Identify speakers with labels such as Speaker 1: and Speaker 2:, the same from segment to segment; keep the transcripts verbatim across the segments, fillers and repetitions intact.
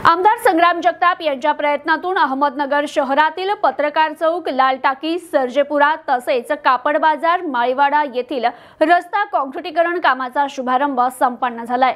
Speaker 1: आमदार संग्राम जगताप यांच्या प्रयत्नातून अहमदनगर शहरातील पत्रकार चौक, लाल टाकी, सर्जेपुरा तसेच कापड बाजार, माळीवाडा येथील रस्ता काँक्रिटीकरण कामाचा शुभारंभ संपन्न झालाय।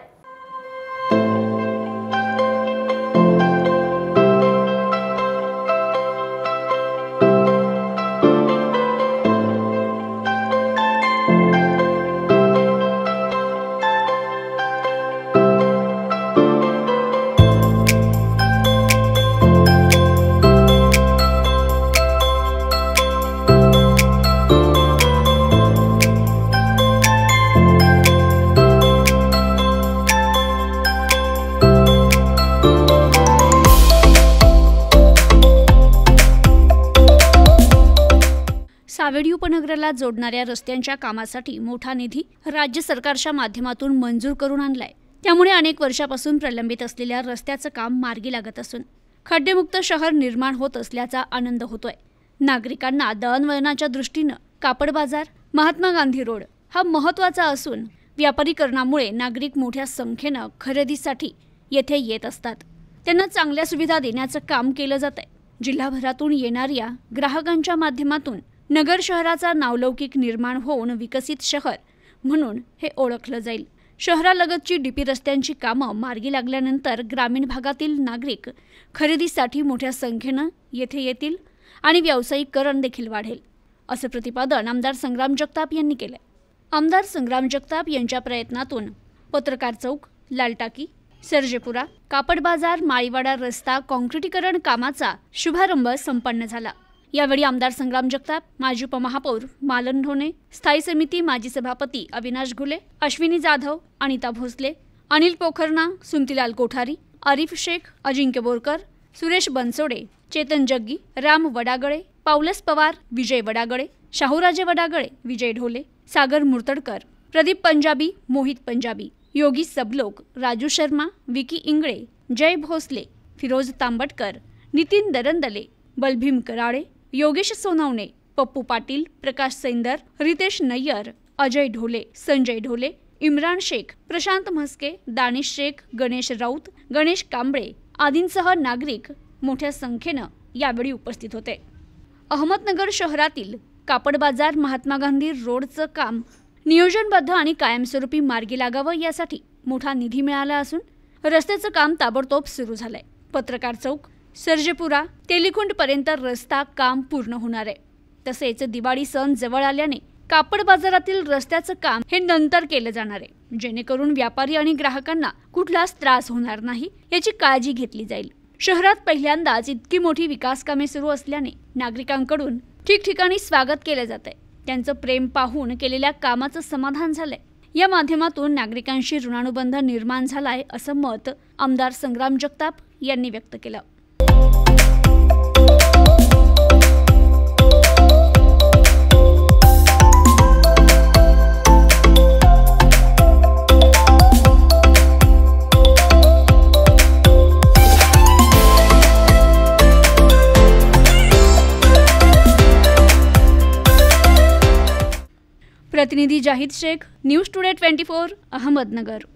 Speaker 1: सावेडी उपनगराला जोडणाऱ्या रस्त्यांच्या कामासाठी मोठा निधी राज्य सरकारच्या माध्यमातून मंजूर करून आणलाय। त्यामुळे अनेक वर्षापासून प्रलंबित असलेल्या रस्त्याचं काम मार्गी लागत असून खड्डेमुक्त शहर निर्माण होत असल्याचा आनंद होतोय। नागरिकांना दळणवळणाच्या दृष्टीने कापड बाजार, महात्मा गांधी रोड हा महत्त्वाचा असून व्यापारीकरणामुळे नागरिक मोठ्या संख्येने खरेदीसाठी येथे येत असतात। त्यांना चांगल्या सुविधा देण्याचं काम केलं जातंय। जिल्हाभरातून येणाऱ्या ग्राहकांच्या माध्यमातून नगर शहराचा नावलौकिक निर्माण होऊन विकसित शहर म्हणून हे ओळखलं जाईल। शहरालगतची डीपी रस्त्यांची कामं मार्गी लागल्यानंतर ग्रामीण भागातील नागरिक खरेदीसाठी मोठ्या संख्येने येथे येतील आणि व्यावसायिकरण देखील वाढेल, असं प्रतिपादन आमदार संग्राम जगताप यांनी केले। आमदार संग्राम जगताप यांच्या प्रयत्नातून पत्रकार चौक, लाल टाकी, सर्जेपुरा, कापड बाजार, माळीवाडा रस्ता काँक्रिटीकरण कामाचा शुभारंभ संपन्न झाला। यावेळी आमदार संग्राम जगताप, माजी उपमहापौर मालन ढोणे, स्थायी समिती माजी सभापती अविनाश घुले, अश्विनी जाधव, अनिता भोसले, अनिल पोखरणा, सुमतीलाल कोठारी, आरिफ शेख, अजिंक्य बोरकर, सुरेश बनसोडे, चेतन जग्गी, राम वडागळे, पावलस पवार, विजय वडागळे, शाहूराजे वडागळे, विजय ढोले, सागर मुर्तडकर, प्रदीप पंजाबी, मोहित पंजाबी, योगी सबलोक, राजू शर्मा, विकी इंगळे, जय भोसले, फिरोज तांबटकर, नितीन दरंदले, बलभीम कराळे, योगेश सोनवणे, पप्पू पाटील, प्रकाश सैंदर, रितेश नय्यर, अजय ढोले, संजय ढोले, इम्रान शेख, प्रशांत म्हस्के, दानिश शेख, गणेश राऊत, गणेश कांबळे आदींसह नागरिक मोठ्या संख्येने यावेळी उपस्थित होते। अहमदनगर शहरातील कापड बाजार, महात्मा गांधी रोडचं काम नियोजनबद्ध आणि कायमस्वरूपी मार्गी लागावं यासाठी मोठा निधी मिळाला असून रस्त्याचं काम ताबडतोब सुरू झालंय। पत्रकार चौक, सर्जेपुरा, तेलिखुंड पर्यंत रस्ता काम पूर्ण होणार आहे। तसेच दिवाळी सण जवळ आल्याने कापड बाजारातील रस्त्याचं काम हे नंतर केलं जाणार आहे, जेणेकरून व्यापारी आणि ग्राहकांना कुठलाच त्रास होणार नाही याची काळजी घेतली जाईल। शहरात पहिल्यांदाच इतकी मोठी विकास कामे सुरू असल्याने नागरिकांकडून ठिकठिकाणी स्वागत केलं जात आहे। त्यांचं प्रेम पाहून केलेल्या कामाचं समाधान झालंय। या माध्यमातून नागरिकांशी ऋणानुबंध निर्माण झालाय असं मत आमदार संग्राम जगताप यांनी व्यक्त केलं। प्रतिनिधी Zahid Shaikh, news today twenty four, Ahmednagar.